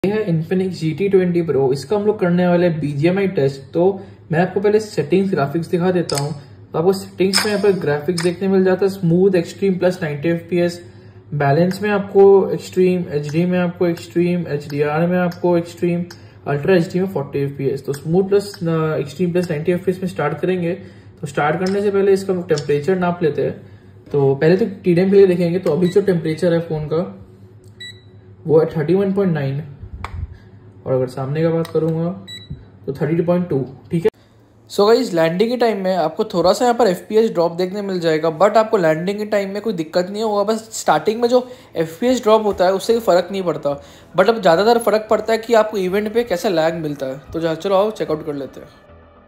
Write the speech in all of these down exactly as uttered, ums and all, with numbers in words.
ये है Infinix G T twenty Pro। इसका हम लोग करने वाले B G M I test. तो मैं आपको पहले सेटिंग्स ग्राफिक्स दिखा देता हूँ। तो आपको सेटिंग्स में यहाँ पर ग्राफिक्स देखने मिल जाता है, smooth, extreme plus ninety F P S. Balance में आपको एक्सट्रीम, एच डी में आपको एक्सट्रीम, एच डी आर में आपको एक्सट्रीम, अल्ट्रा एच डी में फोर्टी एफ पी एस। तो smooth plus extreme plus ninety F P S में start करेंगे। तो स्टार्ट करने से पहले इसका टेम्परेचर नाप लेते हैं। तो पहले तो टी डी एम के लिए देखेंगे। तो अभी जो टेम्परेचर है फोन का वो है थर्टी वन पॉइंट नाइन, और अगर सामने का बात करूंगा तो थर्टी टू पॉइंट टू। ठीक है। सो गाइस, लैंडिंग के टाइम में आपको थोड़ा सा यहाँ पर एफ पी एस ड्रॉप देखने मिल जाएगा, बट आपको लैंडिंग के टाइम में कोई दिक्कत नहीं होगा। बस स्टार्टिंग में जो एफ पी एस ड्रॉप होता है उससे फर्क नहीं पड़ता, बट अब ज़्यादातर फर्क पड़ता है कि आपको इवेंट पे कैसा लैग मिलता है। तो चलो आओ चेकआउट कर लेते हैं।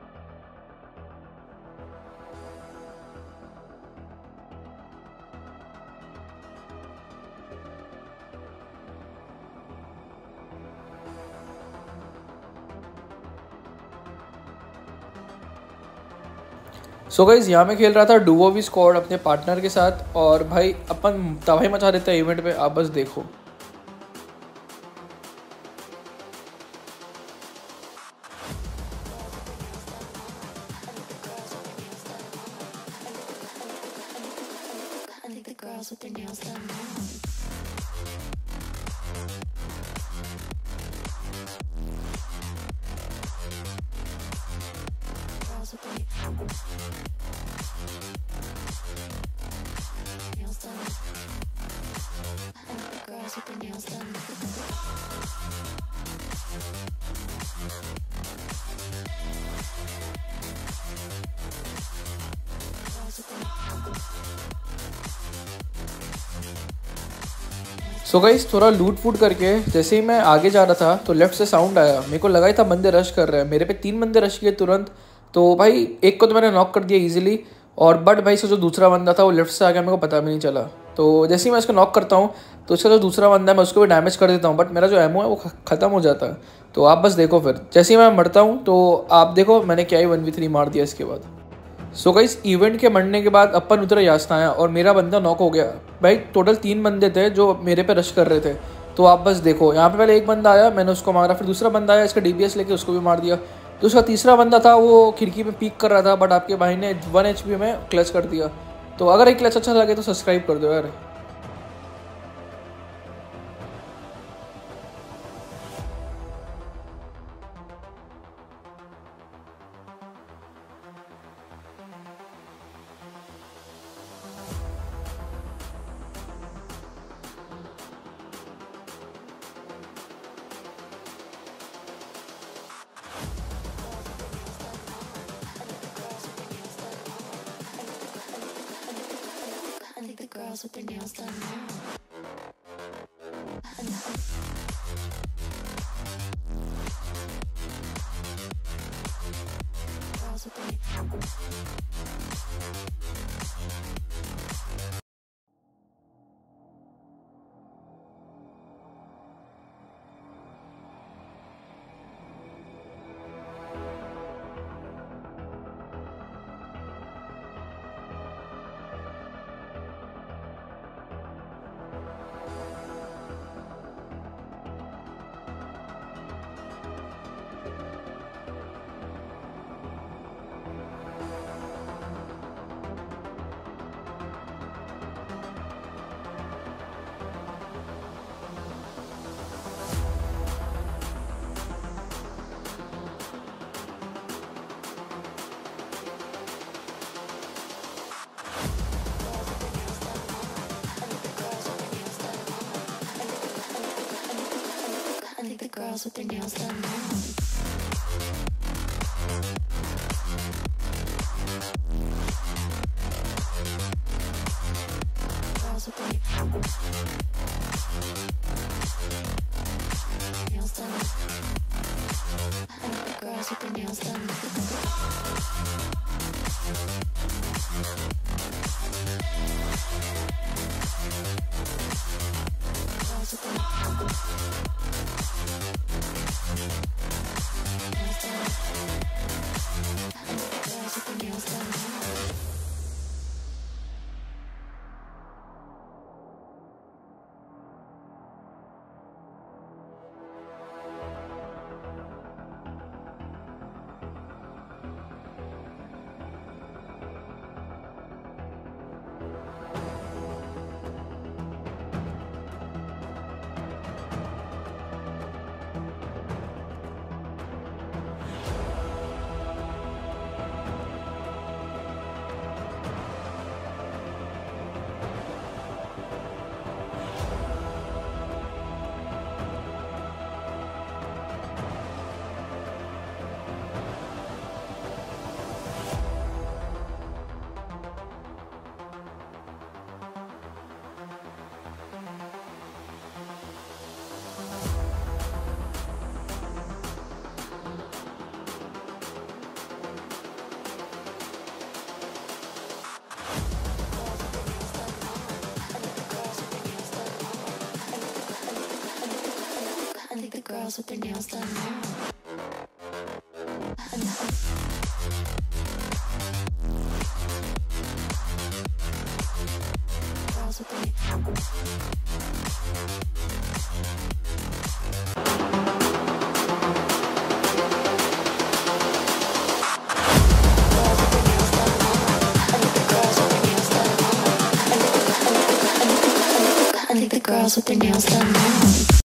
सो गाइज, यहाँ मैं खेल रहा था डुओ वी स्क्वाड अपने पार्टनर के साथ, और भाई अपन तबाही मचा देते हैं इवेंट पे। आप बस देखो। सो गाइस, थोड़ा लूट फूट करके जैसे ही मैं आगे जा रहा था तो लेफ्ट से साउंड आया। मेरे को लगा ही था बंदे रश कर रहे हैं। मेरे पे तीन बंदे रश किए तुरंत। तो भाई एक को तो मैंने नॉक कर दिया इजीली, और बट भाई से जो दूसरा बंदा था वो लेफ्ट से आ गया, मेरे को पता भी नहीं चला। तो जैसे ही मैं उसको नॉक करता हूँ तो उसका जो दूसरा बंदा है मैं उसको भी डैमेज कर देता हूँ, बट मेरा जो एमओ है वो ख़त्म हो जाता है। तो आप बस देखो। फिर जैसे ही मैं मरता हूँ तो आप देखो मैंने क्या ही वन वी थ्री मार दिया इसके बाद। सो गाइस, इवेंट के मरने के बाद अपन उतरे यास्ताया और मेरा बंदा नॉक हो गया। भाई टोटल तीन बंदे थे जो मेरे पे रश कर रहे थे। तो आप बस देखो, यहाँ पे पहले एक बंदा आया, मैंने उसको मारा, फिर दूसरा बंदा आया, इसका डी बी एस लेके उसको भी मार दिया। तो उसका तीसरा बंदा था वो खिड़की में पीक कर रहा था, बट आपके भाई ने वन एच पी में क्लच कर दिया। तो अगर एक क्लच अच्छा लगे तो सब्सक्राइब कर दो यार। Girls with their nails done now. Girls with their girls with their nails done now. Girls with their nails done. I like the girls with their nails done. Girls with their girls with their nails done now. Girls with their I think the girls with their nails done now.